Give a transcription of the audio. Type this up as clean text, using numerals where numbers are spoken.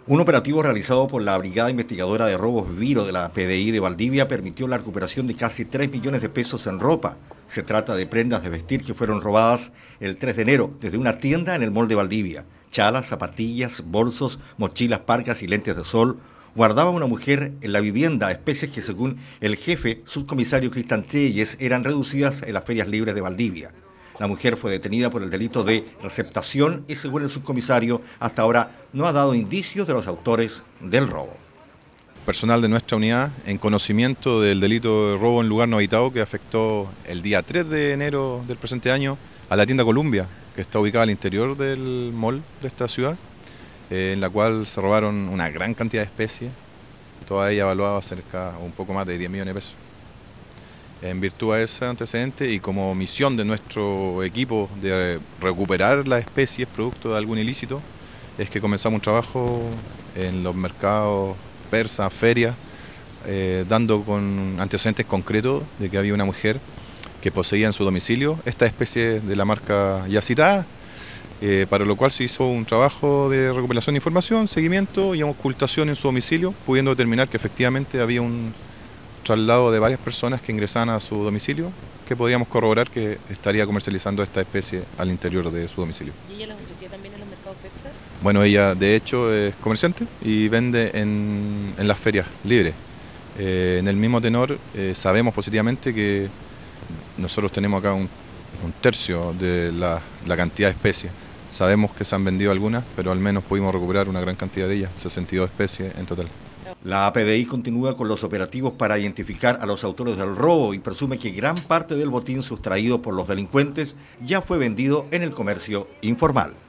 Un operativo realizado por la Brigada Investigadora de Robos Viviro de la PDI de Valdivia permitió la recuperación de casi 3 millones de pesos en ropa. Se trata de prendas de vestir que fueron robadas el 3 de enero desde una tienda en el Mall de Valdivia. Chalas, zapatillas, bolsos, mochilas, parcas y lentes de sol. Guardaba una mujer en la vivienda, especies que según el jefe subcomisario Cristian Telles eran reducidas en las ferias libres de Valdivia. La mujer fue detenida por el delito de receptación y según el subcomisario hasta ahora no ha dado indicios de los autores del robo. Personal de nuestra unidad en conocimiento del delito de robo en lugar no habitado que afectó el día 3 de enero del presente año a la tienda Columbia, que está ubicada al interior del mall de esta ciudad, en la cual se robaron una gran cantidad de especies, toda ella evaluada cerca un poco más de 10 millones de pesos. En virtud de ese antecedente y como misión de nuestro equipo de recuperar las especies producto de algún ilícito, es que comenzamos un trabajo en los mercados persas, ferias, dando con antecedentes concretos de que había una mujer que poseía en su domicilio esta especie de la marca ya citada, para lo cual se hizo un trabajo de recopilación de información, seguimiento y ocultación en su domicilio, pudiendo determinar que efectivamente había un traslado de varias personas que ingresaban a su domicilio, que podíamos corroborar que estaría comercializando esta especie al interior de su domicilio. ¿Y ella las ofrecía también en los mercados persas? Bueno, ella de hecho es comerciante y vende en las ferias libres. En el mismo tenor, sabemos positivamente que nosotros tenemos acá un tercio de la cantidad de especies. Sabemos que se han vendido algunas, pero al menos pudimos recuperar una gran cantidad de ellas, 62 especies en total. La PDI continúa con los operativos para identificar a los autores del robo y presume que gran parte del botín sustraído por los delincuentes ya fue vendido en el comercio informal.